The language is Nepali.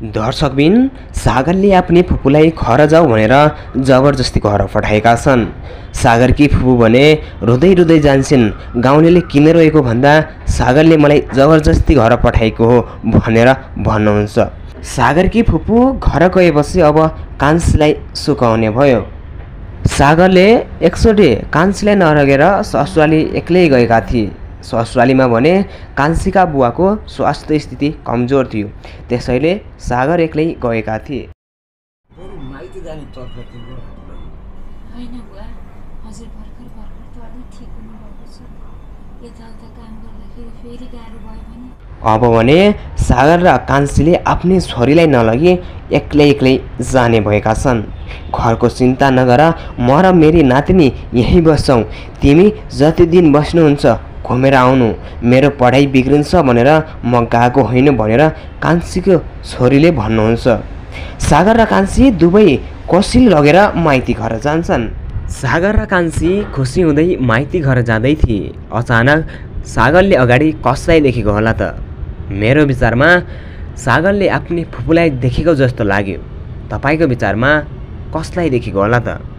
दर्शकबिन सागरले आफ्नी फुपूलाई घर जाऊ भनेर जबरजस्ती घर पठाएका छन्। सागरकी फुपू भने रुँदै रुँदै जान्छन्। गाउँलेले किन रोएको भन्दा सागरले मलाई जबरजस्ती घर पठाएको हो भनेर भन्नुहुन्छ। सागरकी फुपू घर गएपछि अब कान्छीलाई सुकाउने भयो। सागरले एकचोटि कान्छीलाई नरगेर ससुराली एक्लै गएका थिए। ससुरालीमा भने कान्छीका बुवाको स्वास्थ्य स्थिति कमजोर थियो, त्यसैले सागर एक्लै गएका थिए। अब भने सागर र कान्छीले आफ्नै छोरीलाई नलगी एक्लै एक्लै जाने भएका छन्। घरको चिन्ता नगर, म र मेरी नातिनी यहीँ बस्छौँ, तिमी जति दिन बस्नुहुन्छ घुमेर आउनु, मेरो पढाइ बिग्रिन्छ भनेर म गएको होइन भनेर कान्छीको छोरीले भन्नुहुन्छ। सागर र कान्छी दुवै कोसिल लगेर माइती घर जान्छन्। सागर र कान्छी खुसी हुँदै माइती घर जाँदै थिए। अचानक सागरले अगाडि कसलाई देखेको होला त? मेरो विचारमा सागरले आफ्नी फुपूलाई देखेको जस्तो लाग्यो। तपाईको विचारमा कसलाई देखेको होला त?